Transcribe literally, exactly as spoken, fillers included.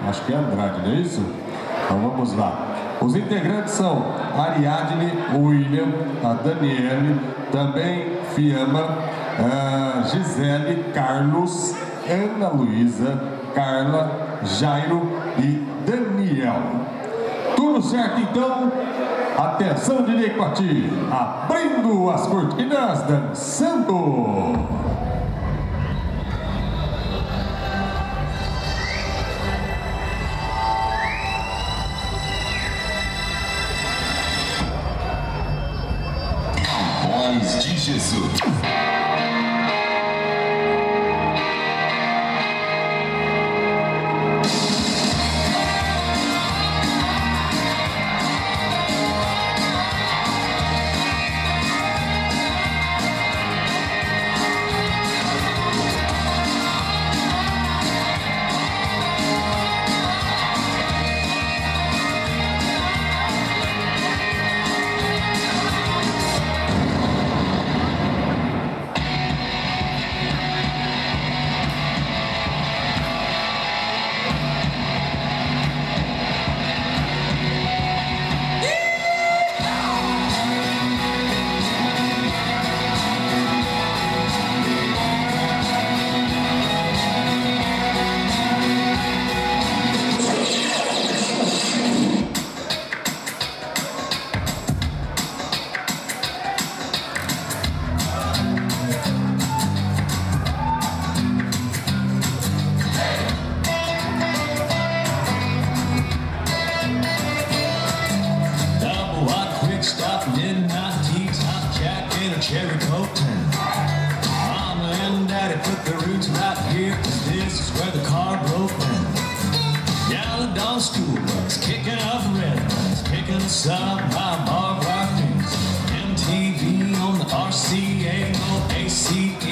Acho que é Andrade, não é isso? Então vamos lá. Os integrantes são Ariadne, William, a Daniele, também Fiamma, a Gisele, Carlos, Ana Luísa, Carla, Jairo e Daniel. Tudo certo então? Atenção, D J Coati, abrindo as cortinas, dançando! Voz de Jesus. Cherry Coton. Mama and Daddy put the roots right here, 'cause this is where the car broke down. Yellow dog school bus, kicking up red bus, picking us up by barbed wire fence. M T V on the R C A, no A C